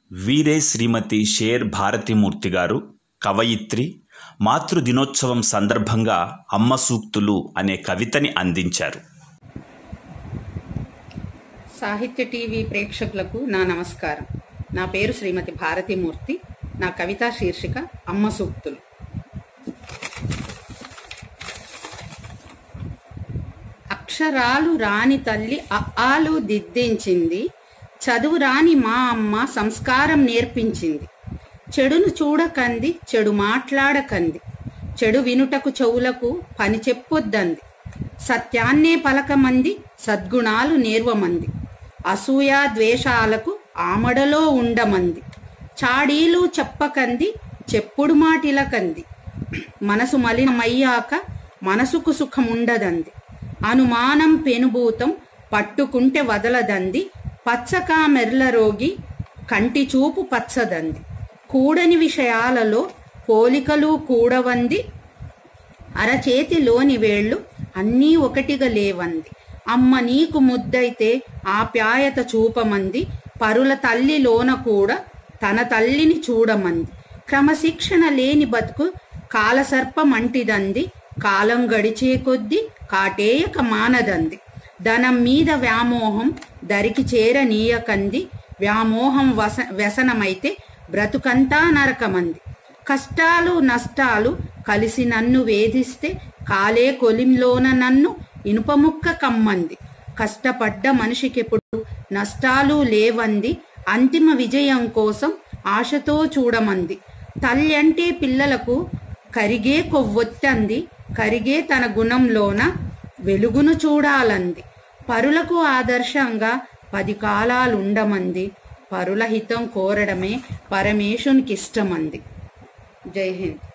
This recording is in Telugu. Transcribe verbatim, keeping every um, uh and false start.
వీరే శ్రీమతి షేర్ భారతీమూర్తి గారు కవయిత్రి మాతృ దినోత్సవం సందర్భంగా అమ్మ సూక్తులు అనే కవితని అందించారు. సాహిత్య టీవీ ప్రేక్షకులకు నా నమస్కారం. నా పేరు శ్రీమతి భారతీమూర్తి. నా కవితా శీర్షిక అమ్మ సూక్తులు. అక్షరాలు రాని తల్లి అఆలు దిద్దించింది, చదువు రాని మా అమ్మ సంస్కారం నేర్పించింది. చెడును చూడకంది, చెడు మాట్లాడకంది, చెడు వినుటకు చెవులకు పని చెప్పొద్దంది. సత్యాన్నే పలకమంది, సద్గుణాలు నేర్వమంది. అసూయ ద్వేషాలకు ఆమడలో ఉండమంది. చాడీలు చెప్పకంది, చెప్పుడు మాటిలకంది. మనసు మలినమయ్యాక మనసుకు సుఖముండదంది. అనుమానం పెనుభూతం పట్టుకుంటే వదలదంది. పచ్చకా మెర్ల రోగి కంటి చూపు పచ్చదంది. కూడని విషయాలలో పోలికలు కూడవంది. అరచేతిలోని వేళ్ళు అన్నీ ఒకటిగా లేవంది. అమ్మ నీకు ముద్దైతే ఆప్యాయత చూపమంది. పరుల తల్లిలోన కూడా తన తల్లిని చూడమంది. క్రమశిక్షణ లేని బతుకు కాలసర్పమంటిదంది. కాలం గడిచే కొద్దీ కాటేయక మానదంది. ధనం మీద వ్యామోహం దరికి చేరనీయకంది. వ్యామోహం వస వ్యసనమైతే బ్రతుకంతా నరకమంది. కష్టాలు నష్టాలు కలిసి నన్ను వేధిస్తే కాలే కొలింలోన నన్ను ఇనుపముక్క కమ్మంది. కష్టపడ్డ మనిషికెప్పుడు నష్టాలు లేవంది. అంతిమ విజయం కోసం ఆశతో చూడమంది. తల్లి అంటే పిల్లలకు కరిగే కొవ్వొత్తంది. కరిగే తన గుణంలోన వెలుగును చూడాలంది. పరులకు ఆదర్శంగా పది కాలాలుండమంది. పరుల హితం కోరడమే పరమేశునికి ఇష్టమంది. జై హింద్.